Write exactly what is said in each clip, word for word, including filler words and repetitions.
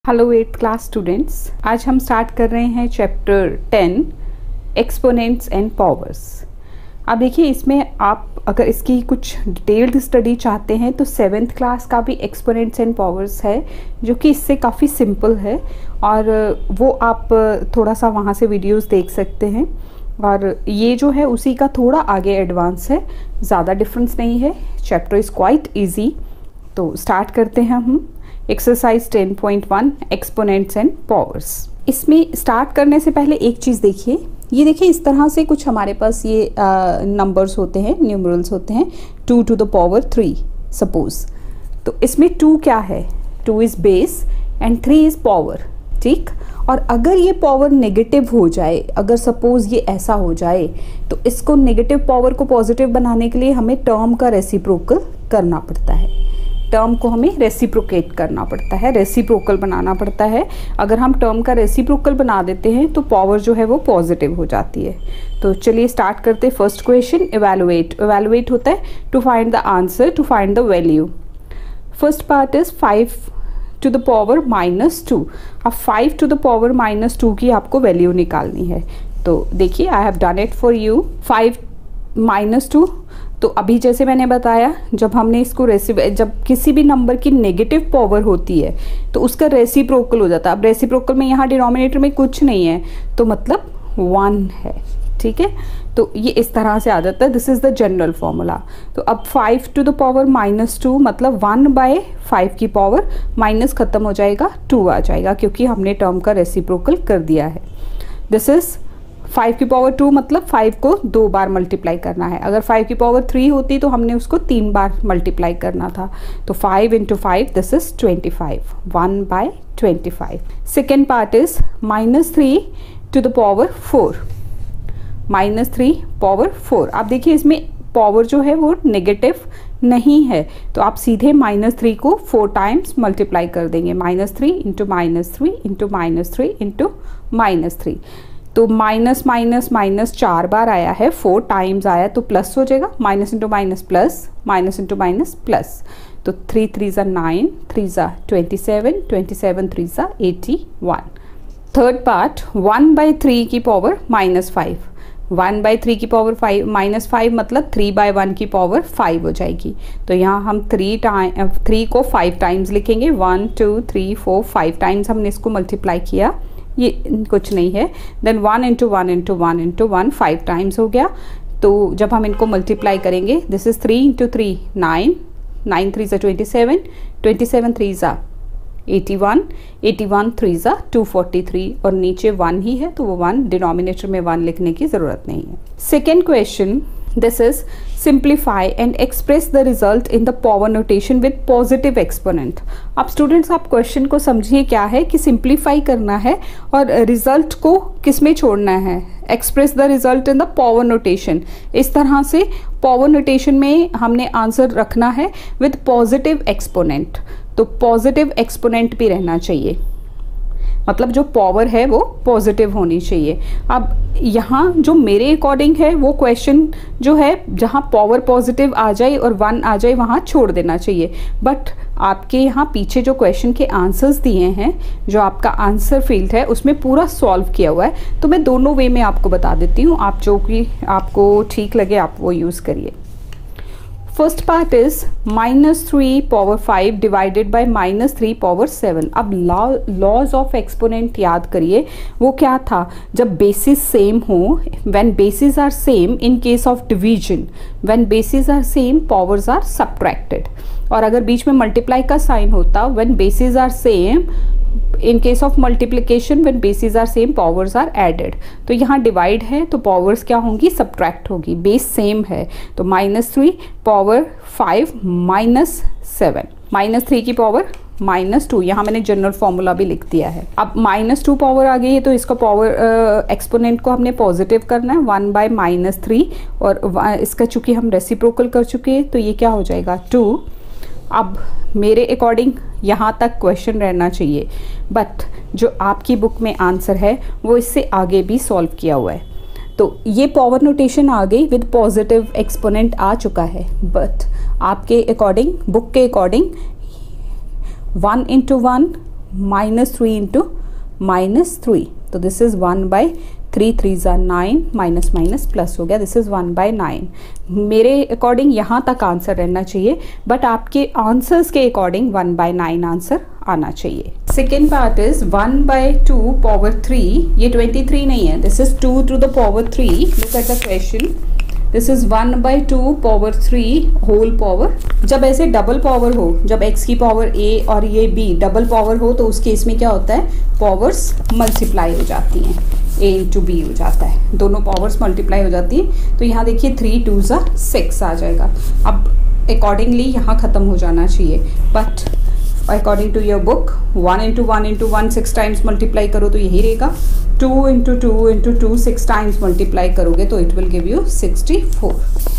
Hello eighth class students, आज हम start कर रहे हैं chapter ten exponents and powers. अब देखिए, इसमें आप अगर इसकी कुछ डिटेल्ड स्टडी चाहते हैं तो सेवेंथ क्लास का भी एक्सपोनेंट्स एंड पावर्स है जो कि इससे काफ़ी सिंपल है और वो आप थोड़ा सा वहाँ से वीडियोस देख सकते हैं। और ये जो है उसी का थोड़ा आगे एडवांस है, ज़्यादा डिफरेंस नहीं है। Chapter is quite easy. तो स्टार्ट करते हैं हम exercise ten point one exponents and powers. इसमें स्टार्ट करने से पहले एक चीज़ देखिए, ये देखिए इस तरह से कुछ हमारे पास ये नंबर्स होते हैं, न्यूमरल्स होते हैं। Two to the power three suppose, तो इसमें टू क्या है? Two is base and three is power, ठीक। और अगर ये पावर नेगेटिव हो जाए, अगर सपोज ये ऐसा हो जाए, तो इसको नेगेटिव पावर को पॉजिटिव बनाने के लिए हमें टर्म का रेसिप्रोकल करना पड़ता है। टर्म को हमें रेसिप्रोकेट करना पड़ता है, रेसिप्रोकल बनाना पड़ता है। अगर हम टर्म का रेसिप्रोकल बना देते हैं तो पावर जो है वो पॉजिटिव हो जाती है। तो चलिए स्टार्ट करते हैं। First question, evaluate. इवैल्यूएट होता है to find the answer, to find the value. First part is five to the power minus two. अब five to the power minus two की आपको वैल्यू निकालनी है। तो देखिए, I have done it for you. Five minus two, तो अभी जैसे मैंने बताया, जब हमने इसको रेसि जब किसी भी नंबर की नेगेटिव पावर होती है तो उसका रेसिप्रोकल हो जाता है। अब रेसिप्रोकल में यहाँ डिनोमिनेटर में कुछ नहीं है तो मतलब वन है, ठीक है। तो ये इस तरह से आ जाता है। This is the general formula. तो अब five to the power minus two मतलब वन बाय फाइव की पावर, माइनस खत्म हो जाएगा, टू आ जाएगा क्योंकि हमने टर्म का रेसिप्रोकल कर दिया है। दिस इज फाइव की पावर टू मतलब फाइव को दो बार मल्टीप्लाई करना है। अगर फाइव की पावर थ्री होती तो हमने उसको तीन बार मल्टीप्लाई करना था। तो five into five, this is twenty five, one by twenty five. Second part is minus three to the power four, minus three power four. आप देखिए इसमें पावर जो है वो नेगेटिव नहीं है, तो आप सीधे माइनस थ्री को फोर टाइम्स मल्टीप्लाई कर देंगे। Minus three into minus three into minus three into minus three. तो माइनस माइनस माइनस चार बार आया है, फोर टाइम्स आया तो प्लस हो जाएगा। Minus into minus plus, minus into minus plus. तो थ्री थ्री ज़ा नाइन, थ्री ज़ा twenty seven, twenty seven three ज़ा eighty one. Third part, one by three की power minus five. One by three की power five minus five मतलब three by one की power five हो जाएगी। तो यहाँ हम थ्री टाइम थ्री को फाइव टाइम्स लिखेंगे। One two three four, five times हमने इसको मल्टीप्लाई किया, ये कुछ नहीं है। Then one into one into one into one, five times हो गया। तो जब हम इनको मल्टीप्लाई करेंगे, this is three into three nine, nine three ज़ा twenty seven, twenty seven three ज़ा eighty one, eighty one three ज़ा टू फोर्टी थ्री, और नीचे वन ही है तो वो वन, डिनोमिनेटर में वन लिखने की ज़रूरत नहीं है। Second question, this is simplify and express the result in the power notation with positive exponent। अब स्टूडेंट्स आप क्वेश्चन को समझिए, क्या है कि सिंप्लीफाई करना है और रिजल्ट को किस में छोड़ना है? Express the result in the power notation. इस तरह से पावर नोटेशन में हमने आंसर रखना है विद पॉजिटिव एक्सपोनेंट। तो पॉजिटिव एक्सपोनेंट भी रहना चाहिए, मतलब जो पावर है वो पॉजिटिव होनी चाहिए। अब यहाँ जो मेरे अकॉर्डिंग है वो क्वेश्चन जो है जहाँ पावर पॉजिटिव आ जाए और वन आ जाए वहाँ छोड़ देना चाहिए। बट आपके यहाँ पीछे जो क्वेश्चन के आंसर्स दिए हैं, जो आपका आंसर फील्ड है उसमें पूरा सॉल्व किया हुआ है। तो मैं दोनों वे में आपको बता देती हूँ, आप जो कि आपको ठीक लगे आप वो यूज़ करिए। First part is minus three power five divided by minus three power seven. अब लॉज ऑफ एक्सपोनेंट याद करिए, वो क्या था? जब बेसिस सेम हो, when basis are same in case of division, when basis are same powers are subtracted. और अगर बीच में मल्टीप्लाई का साइन होता, when basis are same in case of multiplication, when basis are same powers are added. तो यहाँ divide है तो पावर्स क्या होंगी? सब्ट्रैक्ट होगी। बेस सेम है तो minus three power five minus seven, minus three की पावर माइनस टू। यहाँ मैंने जनरल फॉर्मूला भी लिख दिया है। अब माइनस टू पावर आ गई है तो इसका पावर एक्सपोनेंट को हमने पॉजिटिव करना है, वन बाय माइनस थ्री, और इसका चूंकि हम रेसिप्रोकल कर चुके हैं तो ये क्या हो जाएगा? टू। अब मेरे अकॉर्डिंग यहाँ तक क्वेश्चन रहना चाहिए, बट जो आपकी बुक में आंसर है वो इससे आगे भी सॉल्व किया हुआ है। तो ये पावर नोटेशन आ गई विद पॉजिटिव एक्सपोनेंट आ चुका है, बट आपके अकॉर्डिंग, बुक के according one into one minus three into minus three, तो this is one by three, three ज़ा नाइन, माइनस माइनस प्लस हो गया, this is one by nine. मेरे अकॉर्डिंग यहाँ तक आंसर रहना चाहिए, बट आपके आंसर्स के according one by nine answer आना चाहिए। Second part is one by two power three, ये ट्वेंटी थ्री नहीं है, this is two to the power three. Look at the question, this is one by two power three whole power. जब ऐसे double power हो, जब x की power a और ये b डबल पावर हो, तो उस केस में क्या होता है, पावर्स मल्टीप्लाई हो जाती हैं, a इंटू बी हो जाता है, दोनों पावर्स मल्टीप्लाई हो जाती है। तो यहाँ देखिए थ्री टू ज़ा सिक्स आ जाएगा। अब अकॉर्डिंगली यहाँ ख़त्म हो जाना चाहिए, but according to your book one into one into one six times multiply करो तो यही रहेगा, two into two into two six times multiply करोगे तो it will give you sixty four.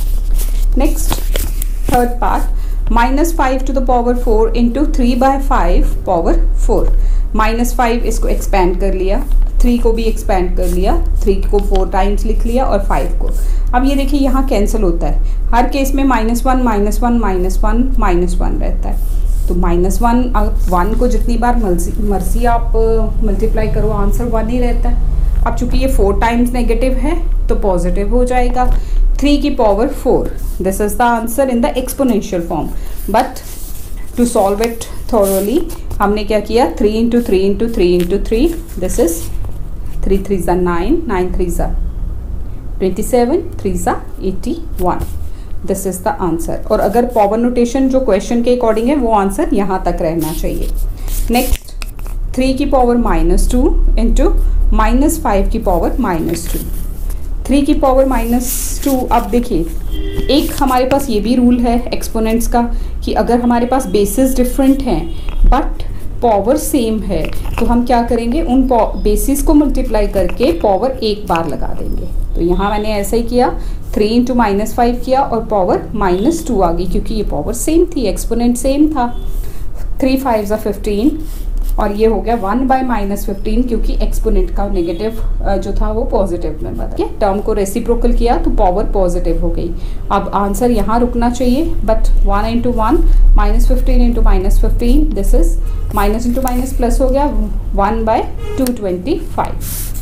Next third part, minus five to the power four into three by five power four. Minus five इसको expand कर लिया, three को भी expand कर लिया, three को फोर टाइम्स लिख लिया और फाइव को। अब ये देखिए यहाँ कैंसिल होता है, हर केस में minus one minus one minus one minus one रहता है। तो माइनस वन, वन को जितनी बार मर्जी मर्जी आप मल्टीप्लाई करो आंसर वन ही रहता है। अब चूंकि ये फोर टाइम्स नेगेटिव है तो पॉजिटिव हो जाएगा। थ्री की power four, this is the answer in the exponential form, but to solve it thoroughly हमने क्या किया, three into three into three into three, this is three three ज़ा nine, nine three ज़ा twenty seven, three ज़ा eighty one, this is the answer. और अगर power notation जो question के अकॉर्डिंग है वो आंसर यहाँ तक रहना चाहिए। नेक्स्ट, थ्री की power minus two into minus five की पावर माइनस टू, थ्री की पावर माइनस टू। अब देखिए एक हमारे पास ये भी रूल है एक्सपोनेंट्स का कि अगर हमारे पास बेसिस डिफरेंट हैं बट पावर सेम है तो हम क्या करेंगे, उन बेसिस को मल्टीप्लाई करके पावर एक बार लगा देंगे। तो यहाँ मैंने ऐसा ही किया, थ्री इंटू माइनस फाइव किया और पावर माइनस टू आ गई क्योंकि ये पावर सेम थी, एक्सपोनेंट सेम था। थ्री फाइव ज़ा फिफ्टीन और ये हो गया वन बाय माइनस फिफ्टीन क्योंकि एक्सपोनेंट का नेगेटिव जो था वो पॉजिटिव में बदल, टर्म को रेसिप्रोकल किया तो पावर पॉजिटिव हो गई। अब आंसर यहाँ रुकना चाहिए, but one into one minus fifteen into minus fifteen, this is minus into minus plus हो गया, one by two twenty five.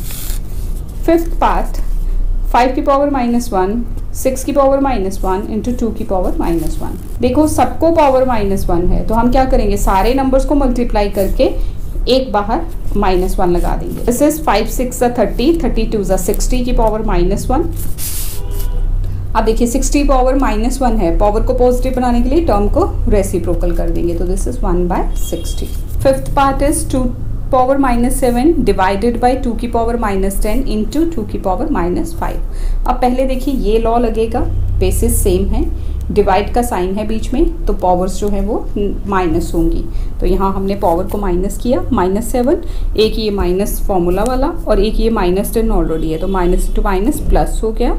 Fifth part, five की पावर माइनस वन, सिक्स की power minus one into two की power minus one. देखो सबको power minus one है तो हम क्या करेंगे, सारे नंबर्स को मल्टीप्लाई करके एक बाहर माइनस वन लगा देंगे। दिस इज फाइव सिक्स ज़ा थर्टी, थर्टी टू ज़ा सिक्सटी की पावर माइनस वन। अब देखिए सिक्सटी पावर माइनस वन है, पावर को पॉजिटिव बनाने के लिए टर्म को रेसिप्रोकल कर देंगे तो this is one by sixty. Fifth part is two power minus seven divided by two की power minus ten into two की पावर माइनस फाइव। अब पहले देखिए ये लॉ लगेगा, बेसिस सेम है, डिवाइड का साइन है बीच में तो पावर्स जो है वो माइनस होंगी। तो यहाँ हमने पावर को माइनस किया, माइनस सेवन, एक ये माइनस फॉर्मूला वाला और एक ये माइनस टेन ऑलरेडी है तो माइनस टू माइनस प्लस हो गया।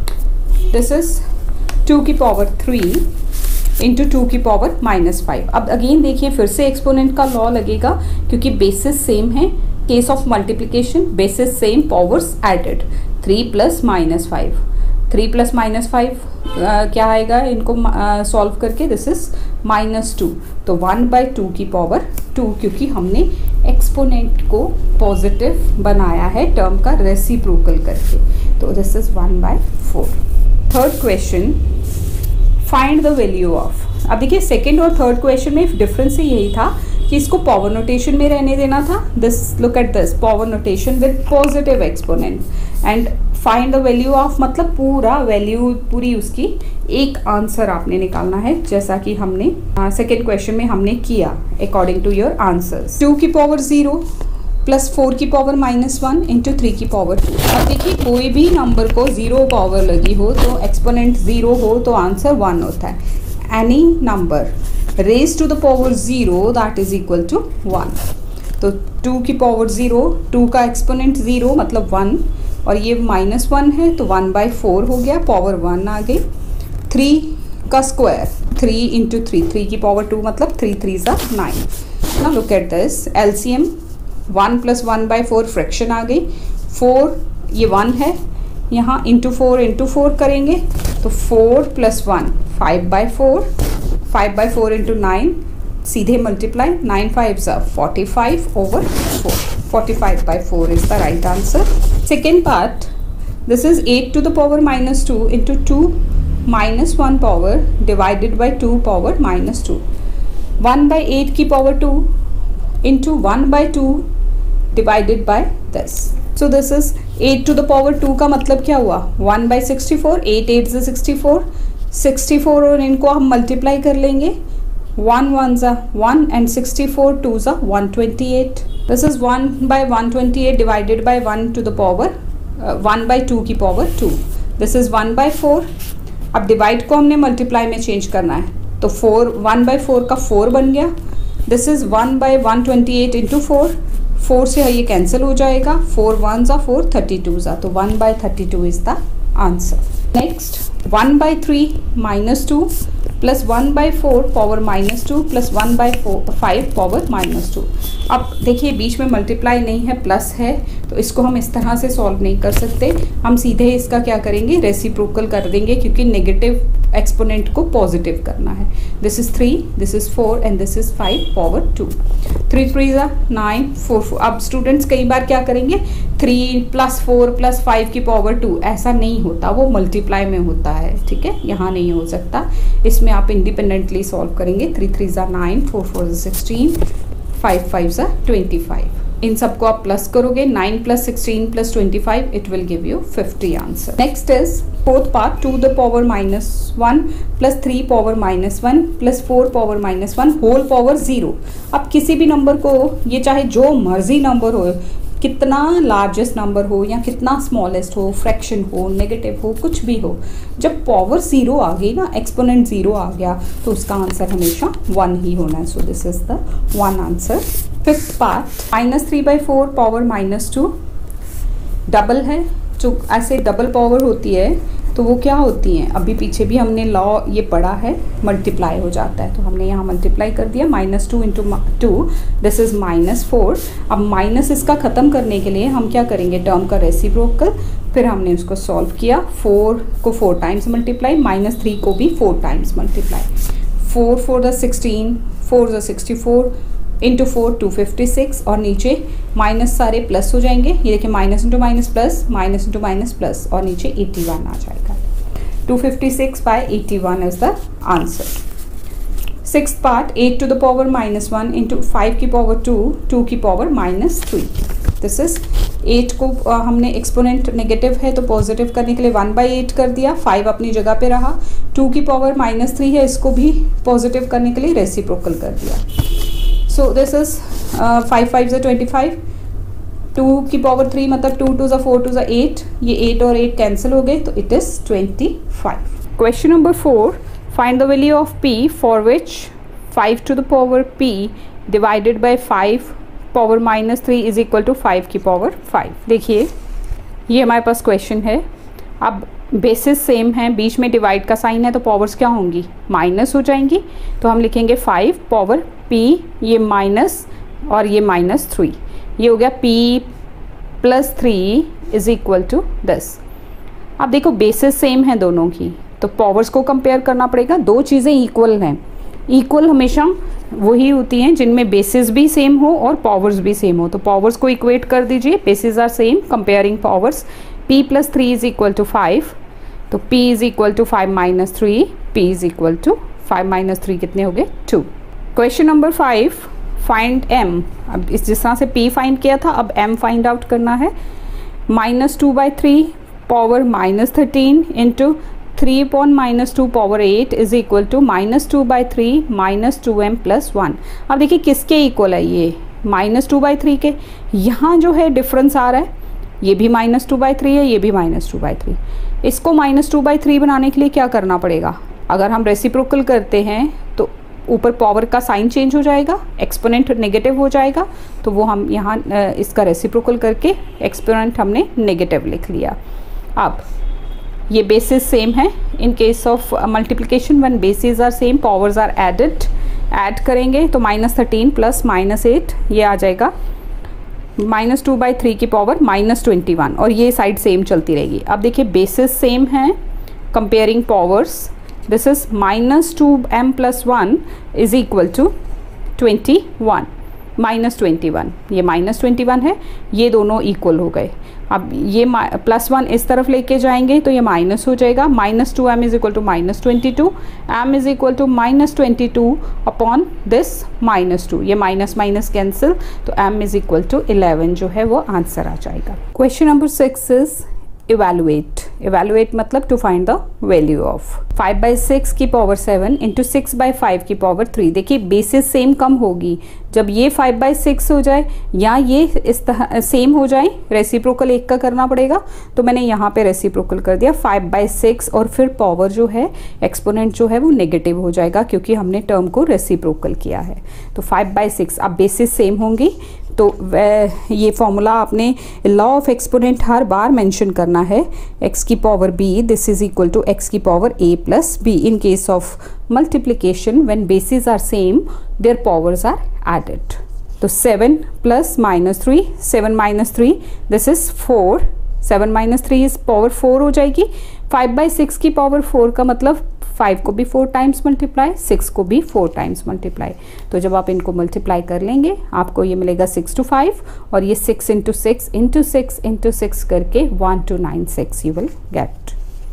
दिस इज टू की पावर थ्री इंटू टू की पावर माइनस फाइव। अब अगेन देखिए फिर से एक्सपोनेंट का लॉ लगेगा क्योंकि बेसिस सेम है, case of multiplication basis same, powers added, three plus minus five, three plus minus five क्या आएगा इनको सॉल्व uh, करके, दिस इज माइनस टू, तो वन बाई टू की पावर टू क्योंकि हमने एक्सपोनेंट को पॉजिटिव बनाया है टर्म का रेसिप्रोकल करके, तो this is one by four. Third question, find the value of. अब देखिए सेकेंड और थर्ड क्वेश्चन में डिफरेंस यही था कि इसको पावर नोटेशन में रहने देना था, this look at this power notation with positive exponent, and find the value of मतलब पूरा वैल्यू, पूरी उसकी एक आंसर आपने निकालना है जैसा कि हमने सेकेंड क्वेश्चन में हमने किया according to your answers. Two की पावर जीरो प्लस फोर की power minus one into three की पावर टू। अब देखिए कोई भी नंबर को जीरो पावर लगी हो तो एक्सपोनेंट जीरो हो तो आंसर वन होता है। Any number raise to the power zero that is equal to one. तो टू की पावर जीरो, टू का एक्सपोनेंट जीरो मतलब वन और ये माइनस वन है तो वन बाई फोर हो गया, पावर वन आ गई। थ्री का square, three into three, three की पावर टू मतलब थ्री थ्री ज़ा नाइन। ना look at this LCM, one plus one by four fraction आ गई, फोर ये वन है यहाँ इंटू फोर इंटू फोर करेंगे तो four plus one five by four, five by four into nine सीधे मल्टीप्लाई, नाइन फाइव ज़ा forty five over four, forty five by four is the right answer. Second part, this is eight to the power minus two into two minus one power divided by two power minus two. One by eight की power two into one by two divided by this. So this is eight to the power two का मतलब क्या हुआ, one by sixty four, eight eight ज़ा sixty four, sixty four और इनको हम multiply कर लेंगे, वन वन ज़ा one and sixty four two ज़ा one twenty eight. This is one by one twenty eight divided by one to the power one by two की power two. This is one by four. अब divide को हमने multiply में change करना है, तो four, one by four का four बन गया. This is one by one twenty eight into four, four से ये कैंसिल हो जाएगा, फोर वन ज़ा फोर, थर्टी टू ज़ा, तो one by thirty two is the answer. Next, one by three minus two plus one by four power minus two plus one by four five power minus two. अब देखिए बीच में multiply नहीं है, plus है, तो इसको हम इस तरह से सॉल्व नहीं कर सकते. हम सीधे इसका क्या करेंगे, रेसिप्रोकल कर देंगे, क्योंकि नेगेटिव एक्सपोनेंट को पॉजिटिव करना है. This is three, this is four and this is five power two. Three three ज़ा नाइन, फोर फोर. अब स्टूडेंट्स कई बार क्या करेंगे, three plus four plus five की पावर टू, ऐसा नहीं होता, वो मल्टीप्लाई में होता है. ठीक है, यहाँ नहीं हो सकता. इसमें आप इंडिपेंडेंटली सॉल्व करेंगे. थ्री थ्री ज़ा नाइन, फोर फोर ज़ा सिक्सटीन, फाइव फाइव ज़ा ट्वेंटी फाइव. इन सबको आप प्लस करोगे, nine plus sixteen plus twenty five, it will give you fifty answer. Next is fourth part, to the power minus one plus three power minus one plus four power minus one whole power zero. अब किसी भी number को, ये चाहे जो मर्जी number हो, कितना लार्जेस्ट नंबर हो या कितना स्मॉलेस्ट हो, फ्रैक्शन हो, नेगेटिव हो, कुछ भी हो, जब पावर ज़ीरो आ गई ना, एक्सपोनेंट ज़ीरो आ गया, तो उसका आंसर हमेशा वन ही होना है. So this is the one answer. Fifth part, minus three by four power minus two, double है, जो ऐसे डबल पावर होती है तो वो क्या होती हैं, अभी पीछे भी हमने लॉ ये पढ़ा है, मल्टीप्लाई हो जाता है, तो हमने यहाँ मल्टीप्लाई कर दिया, minus two into two, this is minus four. अब माइनस इसका ख़त्म करने के लिए हम क्या करेंगे, टर्म का रेसिप्रोकल, फिर हमने उसको सॉल्व किया, फोर को four times multiply, minus three को भी four times multiply, four four the sixteen, four the sixty four into four two fifty six, और नीचे माइनस सारे प्लस हो जाएंगे, ये देखिए minus into minus plus, minus into minus plus, और नीचे एटी वन आ जाएगा. Two fifty six by eighty one is the answer. Six part, eight to the power minus one into five की पावर टू, टू की power minus three. This is eight को uh, हमने exponent negative है तो positive करने के लिए one by eight कर दिया, फाइव अपनी जगह पे रहा, टू की पावर माइनस थ्री है, इसको भी पॉजिटिव करने के लिए रेसिप्रोकल कर दिया. So this is five five ज़ा ट्वेंटी फाइव, टू की पावर थ्री मतलब टू टू ज़ा फोर टू ज़ा एट, ये एट और एट कैंसिल हो गए, तो it is twenty five. Question number four, find the value of p for which five to the power p divided by five power minus three is equal to five की power five. देखिए ये हमारे पास question है. अब basis same है, बीच में divide का साइन है, तो पावर्स क्या होंगी, माइनस हो जाएंगी, तो हम लिखेंगे फाइव पावर p, ये माइनस और ये माइनस थ्री, ये हो गया p plus three is equal to this. अब देखो बेसिस सेम है दोनों की, तो पावर्स को कंपेयर करना पड़ेगा. दो चीज़ें इक्वल हैं, इक्वल हमेशा वही होती हैं जिनमें बेसिस भी सेम हो और पावर्स भी सेम हो. तो पावर्स को इक्वेट कर दीजिए, basis are same, comparing powers. p plus three is equal to five, तो p is equal to five minus three, p is equal to five minus three कितने हो गए, two. Question number five, find m. अब इस जिस तरह से p find किया था, अब m फाइंड आउट करना है. Minus two by three power minus thirteen into three upon minus two power eight is equal to minus two by three minus two m plus one. अब देखिए किसके equal है, ये माइनस टू बाई थ्री के. यहाँ जो है difference आ रहा है, ये भी माइनस टू बाई थ्री है, ये भी माइनस टू बाई थ्री. इसको माइनस टू बाई थ्री बनाने के लिए क्या करना पड़ेगा, अगर हम रेसिप्रोकल करते हैं तो ऊपर पावर का साइन चेंज हो जाएगा, एक्सपोनेंट नेगेटिव हो जाएगा, तो वो हम यहाँ इसका रेसिप्रोकल करके एक्सपोनेंट हमने नेगेटिव लिख लिया. अब ये बेसिस सेम है, in case of multiplication one basis are same, powers are added, add करेंगे तो minus thirteen plus minus eight, ये आ जाएगा माइनस टू बाई थ्री की पावर माइनस ट्वेंटी वन, और ये साइड सेम चलती रहेगी. अब देखिए बेसिस सेम है, comparing powers, this is minus two m plus one is equal to twenty one, minus twenty one, ये माइनस ट्वेंटी वन है, ये दोनों इक्वल हो गए। अब ये प्लस वन इस तरफ लेके जाएंगे तो ये माइनस हो जाएगा, minus two m is equal to minus twenty two, m is equal to minus twenty two upon this minus two, ये माइनस माइनस कैंसिल, तो m is equal to eleven जो है वो आंसर आ जाएगा। Question number six is evaluate, evaluate मतलब to find the value of five by six की power seven into six by five की पावर थ्री। देखिए बेसिस सेम कम होगी, जब ये फाइव बाई सिक्स हो जाए या ये इस तरह सेम हो जाए, रेसिप्रोकल एक का करना पड़ेगा, तो मैंने यहाँ पे रेसिप्रोकल कर दिया फाइव बाई सिक्स, और फिर पावर जो है एक्सपोनेंट जो है वो नेगेटिव हो जाएगा क्योंकि हमने टर्म को रेसिप्रोकल किया है। तो फाइव बाई सिक्स, अब बेसिस सेम होंगी तो ये फॉर्मूला आपने लॉ ऑफ एक्सपोनेंट हर बार मेंशन करना है, x की power b this is equal to x की power a plus b in case of multiplication when basis are same their powers are added. तो seven plus minus three, seven minus three this is four, seven minus three is power four हो जाएगी। Five by six की power four का मतलब five को भी four times multiply, six को भी फोर टाइम्स मल्टीप्लाई, तो जब आप इनको मल्टीप्लाई कर लेंगे आपको ये मिलेगा सिक्स टू फाइव, और ये six into six into six into six करके one two nine six you will get.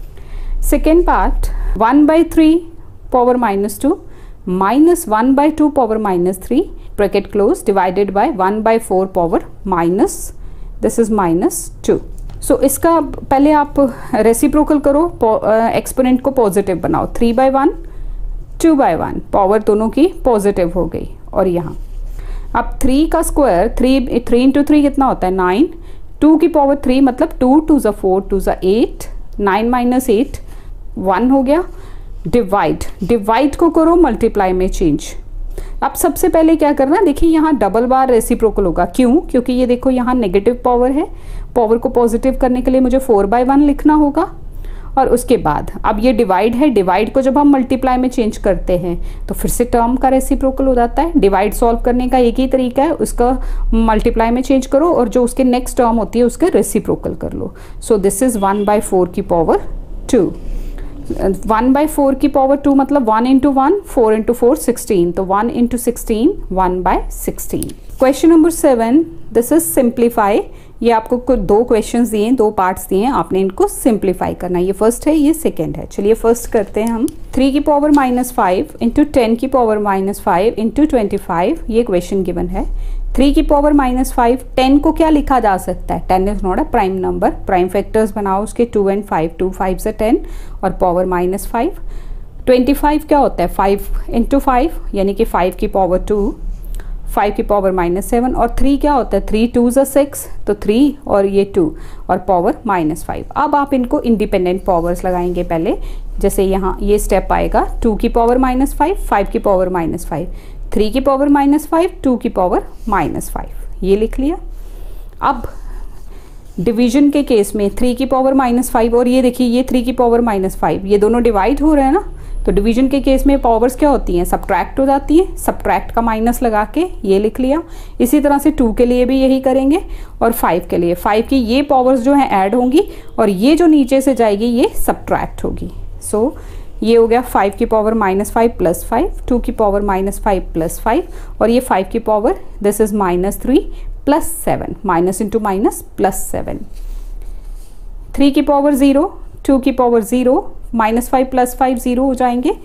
Second part, one by three power minus two minus one by two power minus three bracket close divided by one by four power minus this is minus two. So इसका पहले आप reciprocal करो, exponent को positive बनाओ, three by one, two by one, power दोनों की positive हो गई। और यहाँ अब थ्री का square, three three into three कितना होता है नाइन, टू की पावर थ्री मतलब टू टू ज़ा फोर, टू ज़ा eight, nine minus eight one हो गया। डिवाइड, डिवाइड को करो मल्टीप्लाई में चेंज। अब सबसे पहले क्या करना है, देखिए यहाँ डबल बार रेसिप्रोकल होगा, क्यों? क्योंकि ये देखो यहाँ नेगेटिव पावर है, पावर को पॉजिटिव करने के लिए मुझे फोर बाई वन लिखना होगा। और उसके बाद अब ये डिवाइड है, डिवाइड को जब हम मल्टीप्लाई में चेंज करते हैं तो फिर से टर्म का रेसिप्रोकल हो जाता है। डिवाइड सॉल्व करने का एक ही तरीका है, उसका मल्टीप्लाई में चेंज करो और जो उसके नेक्स्ट टर्म होती है उसका रेसिप्रोकल कर लो। So this is one by four की power two, one by four की पावर टू मतलब one into one, four into four sixteen, तो one into sixteen one by sixteen. Question number seven, this is simplify. ये आपको कुछ दो questions दिए, दो पार्ट्स दिए, आपने इनको सिंप्लीफाई करना है। ये फर्स्ट है, ये सेकंड है। चलिए फर्स्ट करते हैं हम। थ्री की power minus five into ten की power minus five into twenty five, ये क्वेश्चन गिवन है। थ्री की पावर माइनस फाइव, टेन को क्या लिखा जा सकता है? Ten is not a prime number, prime factors बनाओ उसके two and five, two five से टेन और power minus five. Twenty five क्या होता है? फाइव इंटू फाइव यानी कि फाइव की पावर टू, फाइव की पावर माइनस सेवन, और थ्री क्या होता है? थ्री टू ज़ा सिक्स, तो थ्री और ये टू और पावर माइनस फाइव। अब आप इनको इंडिपेंडेंट पावर्स लगाएंगे पहले, जैसे यहाँ ये स्टेप आएगा, टू की पावर माइनस फाइव, फाइव की पावर माइनस फाइव, थ्री की पावर माइनस फाइव, टू की पावर माइनस फाइव, ये लिख लिया। अब डिवीजन के केस में थ्री की पावर माइनस फाइव और ये देखिए ये थ्री की पावर माइनस फाइव, ये दोनों डिवाइड हो रहे हैं ना, तो डिवीजन के केस में पावर्स क्या होती हैं? सब्ट्रैक्ट हो जाती हैं। सब्ट्रैक्ट का माइनस लगा के ये लिख लिया। इसी तरह से टू के लिए भी यही करेंगे और फाइव के लिए, फाइव की ये पावर्स जो हैं ऐड होंगी और ये जो नीचे से जाएगी ये सब्ट्रैक्ट होगी। सो so, ये हो गया फाइव की power minus five plus five, two की power minus five plus five, और ये फाइव की power this is minus three plus seven, minus into minus plus seven. Three की पावर ज़ीरो, टू की power zero, minus five plus five zero हो जाएंगे,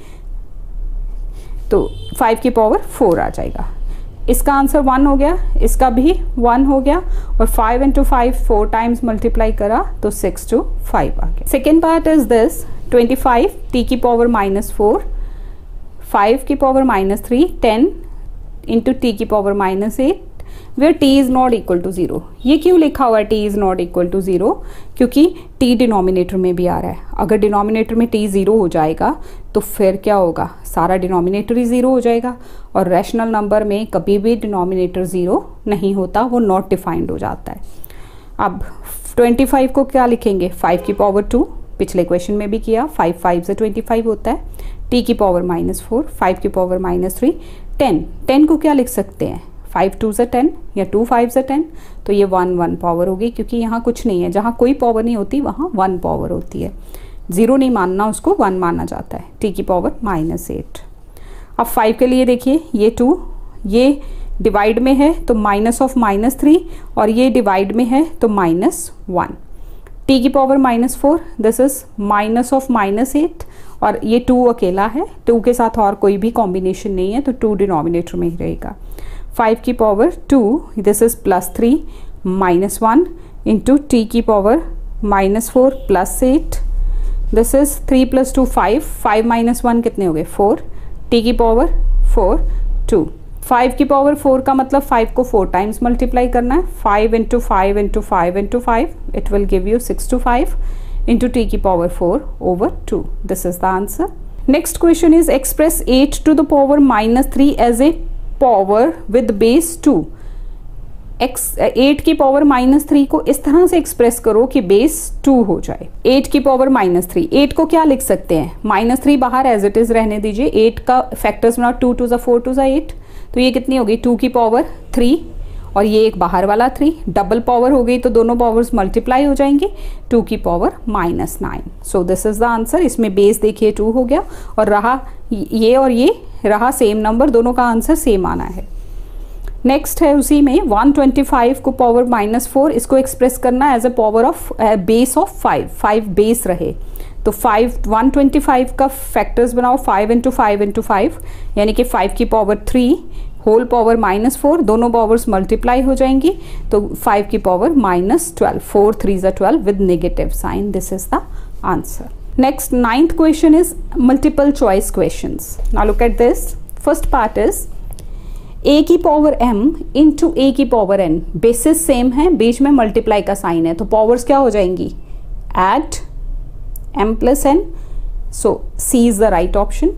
तो five की पावर फोर आ जाएगा। इसका आंसर वन हो गया, इसका भी वन हो गया, और five into five four times multiply करा तो सिक्स टू फाइव आ गया। Second part is this, twenty five t की पावर माइनस फोर, फाइव की power minus three, ten into t की power minus eight, where t is not equal to zero. ये क्यों लिखा हुआ है t is not equal to zero? क्योंकि t denominator में भी आ रहा है। अगर डिनोमिनेटर में t जीरो हो जाएगा तो फिर क्या होगा? सारा डिनोमिनेटर ही जीरो हो जाएगा, और रैशनल नंबर में कभी भी डिनोमिनेटर जीरो नहीं होता, वो नॉट डिफाइंड हो जाता है। अब ट्वेंटी फाइव को क्या लिखेंगे? फाइव की पावर टू, पिछले क्वेश्चन में भी किया, फाइव फाइव से ट्वेंटी फाइव होता है, t की पावर माइनस फोर, फाइव की power minus three, ten, ten को क्या लिख सकते हैं? फाइव टू से टेन या टू फाइव से टेन, तो ये वन वन पावर होगी, क्योंकि यहाँ कुछ नहीं है, जहाँ कोई पावर नहीं होती वहाँ वन पावर होती है। जीरो नहीं मानना, उसको वन माना जाता है। टी की पावर माइनस एट। अब फाइव के लिए देखिए, ये टू ये डिवाइड में है तो माइनस ऑफ माइनस थ्री, और ये डिवाइड में है तो माइनस वन। टी की power minus four, this is minus of minus eight, और ये टू अकेला है, टू के साथ और कोई भी कॉम्बिनेशन नहीं है तो टू डिनोमिनेटर में ही रहेगा। फाइव की power two, this is plus three minus one into t की power minus four plus eight, this is three plus two five, five minus one कितने हो गए फोर, टी की पावर फोर टू। फाइव की power four का मतलब five को four times multiply करना है, five into five into five into five, it will give you six two five into t की power four over two. This is the answer. Next question is express eight to the power minus three as a power with base two. X eight की power minus three को इस तरह से express करो कि base to हो जाए। Eight की पावर माइनस थ्री, एट को क्या लिख सकते हैं, माइनस थ्री बाहर एज इट इज रहने दीजिए, एट का फैक्टर्स बनाओ, टू टू ज़ा फोर टू ज़ा एट, तो ये कितनी होगी टू की पावर थ्री, और ये एक बाहर वाला थ्री, डबल पावर हो गई तो दोनों पावर्स मल्टीप्लाई हो जाएंगे, टू की power minus nine. So this is the answer. इसमें बेस देखिए टू हो गया, और रहा ये और ये रहा सेम नंबर, दोनों का आंसर सेम आना है। नेक्स्ट है उसी में वन ट्वेंटी फाइव को पावर माइनस फोर, इसको एक्सप्रेस करना as a power of base of five, five base रहे तो फाइव वन ट्वेंटी फाइव का फैक्टर्स बनाओ, five into five into five, यानी कि फाइव की power three whole power minus four, दोनों पावर्स मल्टीप्लाई हो जाएंगी तो फाइव की power minus twelve, four three ज़ा twelve with negative sign. This is the answer. Next ninth question is multiple choice questions. Now look at this. First part is a की power m into a की power n, basis same है, बीच में multiply का sign है तो powers क्या हो जाएंगी, add m plus n, so c is the right option.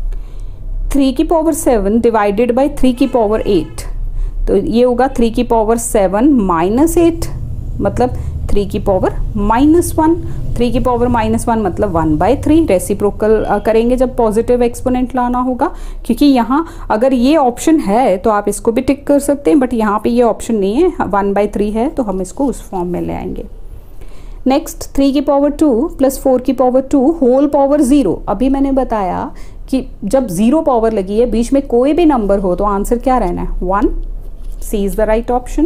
Three की power seven divided by three की पावर एट, तो ये होगा थ्री की पावर सेवन माइनस एट, मतलब थ्री की पावर माइनस वन, थ्री की पावर माइनस वन मतलब वन बाई थ्री। रेसिप्रोकल करेंगे जब पॉजिटिव एक्सपोनेंट लाना होगा, क्योंकि यहाँ अगर ये ऑप्शन है तो आप इसको भी टिक कर सकते हैं, बट यहाँ पे ये ऑप्शन नहीं है, वन बाई थ्री है तो हम इसको उस फॉर्म में ले आएंगे। नेक्स्ट थ्री की पावर टू प्लस फोर की power two whole power zero. अभी मैंने बताया कि जब ज़ीरो पावर लगी है, बीच में कोई भी नंबर हो तो आंसर क्या रहना है, one. C is the right option.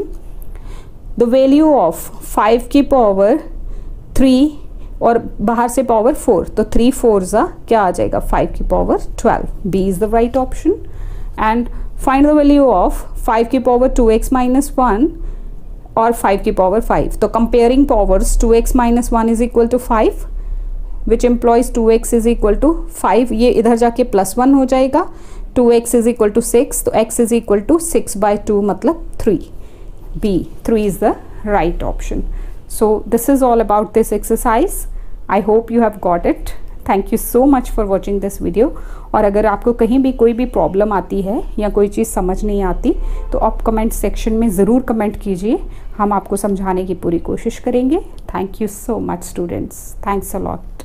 The value of five की पावर थ्री और बाहर से पावर फोर, तो थ्री फोर ज़ा क्या आ जाएगा, फाइव की power twelve. B is the right option. And find the value of five की power two x minus one और फाइव की पावर फाइव, तो comparing powers two x minus one is equal to five which implies two x is equal to five, ये इधर जाके plus one हो जाएगा, two x is equal to six, तो x is equal to six by two मतलब three. B, three is the right option. So this is all about this exercise. I hope you have got it. Thank you so much for watching this video. और अगर आपको कहीं भी कोई भी problem आती है या कोई चीज़ समझ नहीं आती तो आप कमेंट सेक्शन में ज़रूर कमेंट कीजिए, हम आपको समझाने की पूरी कोशिश करेंगे। Thank you so much students. Thanks a lot.